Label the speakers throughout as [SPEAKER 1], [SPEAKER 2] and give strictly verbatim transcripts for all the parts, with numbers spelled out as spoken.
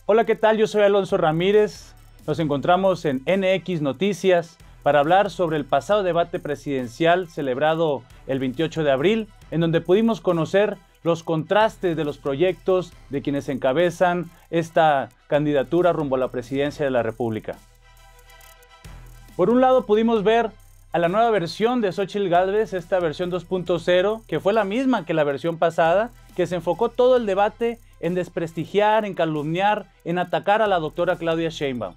[SPEAKER 1] Hola, ¿qué tal? Yo soy Alonso Ramírez. Nos encontramos en N X Noticias para hablar sobre el pasado debate presidencial celebrado el veintiocho de abril, en donde pudimos conocer los contrastes de los proyectos de quienes encabezan esta candidatura rumbo a la presidencia de la República. Por un lado, pudimos ver a la nueva versión de Xóchitl Gálvez, esta versión dos punto cero, que fue la misma que la versión pasada, que se enfocó todo el debate en desprestigiar, en calumniar, en atacar a la doctora Claudia Sheinbaum.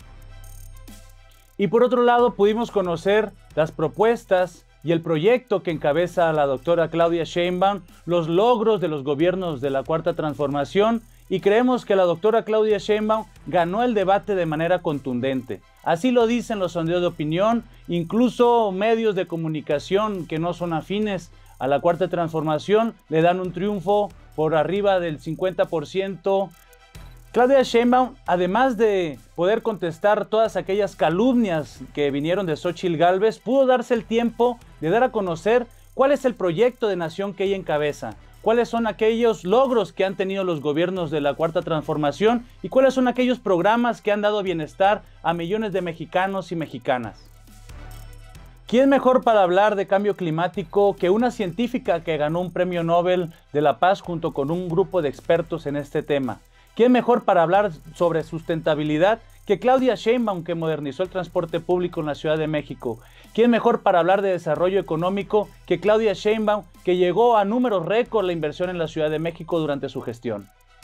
[SPEAKER 1] Y por otro lado, pudimos conocer las propuestas y el proyecto que encabeza la doctora Claudia Sheinbaum, los logros de los gobiernos de la Cuarta Transformación, y creemos que la doctora Claudia Sheinbaum ganó el debate de manera contundente. Así lo dicen los sondeos de opinión, incluso medios de comunicación que no son afines a la Cuarta Transformación le dan un triunfo por arriba del cincuenta por ciento. Claudia Sheinbaum, además de poder contestar todas aquellas calumnias que vinieron de Xóchitl Gálvez, pudo darse el tiempo de dar a conocer cuál es el proyecto de nación que ella encabeza, cuáles son aquellos logros que han tenido los gobiernos de la Cuarta Transformación y cuáles son aquellos programas que han dado bienestar a millones de mexicanos y mexicanas. ¿Quién mejor para hablar de cambio climático que una científica que ganó un premio Nobel de la Paz junto con un grupo de expertos en este tema? ¿Quién mejor para hablar sobre sustentabilidad que Claudia Sheinbaum, que modernizó el transporte público en la Ciudad de México? ¿Quién mejor para hablar de desarrollo económico que Claudia Sheinbaum, que llegó a números récord la inversión en la Ciudad de México durante su gestión?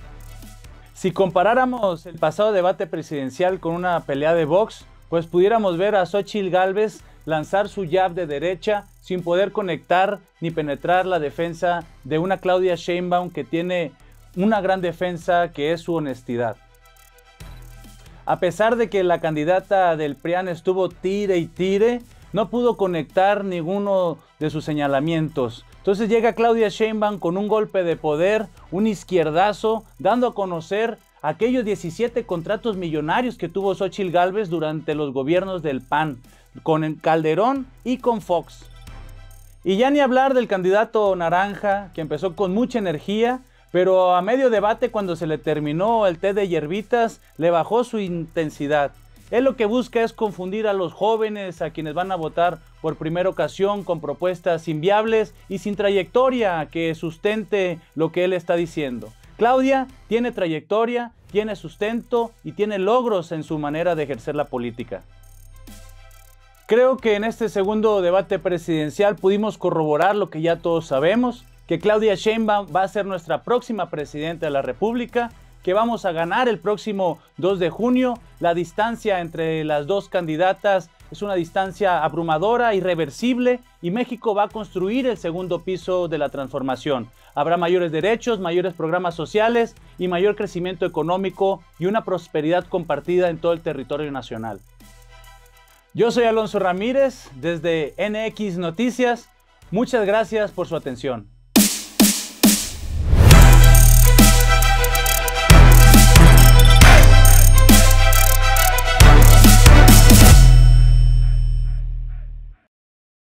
[SPEAKER 1] Si comparáramos el pasado debate presidencial con una pelea de box, pues pudiéramos ver a Xóchitl Gálvez lanzar su jab de derecha sin poder conectar ni penetrar la defensa de una Claudia Sheinbaum que tiene una gran defensa, que es su honestidad. A pesar de que la candidata del P R I A N estuvo tire y tire, no pudo conectar ninguno de sus señalamientos. Entonces llega Claudia Sheinbaum con un golpe de poder, un izquierdazo, dando a conocer aquellos diecisiete contratos millonarios que tuvo Xóchitl Gálvez durante los gobiernos del P A N, con Calderón y con Fox. Y ya ni hablar del candidato naranja, que empezó con mucha energía, pero a medio debate, cuando se le terminó el té de hierbitas, le bajó su intensidad. Él lo que busca es confundir a los jóvenes, a quienes van a votar por primera ocasión, con propuestas inviables y sin trayectoria que sustente lo que él está diciendo. Claudia tiene trayectoria, tiene sustento y tiene logros en su manera de ejercer la política. Creo que en este segundo debate presidencial pudimos corroborar lo que ya todos sabemos, que Claudia Sheinbaum va a ser nuestra próxima presidenta de la República, que vamos a ganar el próximo dos de junio. La distancia entre las dos candidatas es una distancia abrumadora, irreversible, y México va a construir el segundo piso de la transformación. Habrá mayores derechos, mayores programas sociales y mayor crecimiento económico y una prosperidad compartida en todo el territorio nacional. Yo soy Alonso Ramírez desde N X Noticias. Muchas gracias por su atención.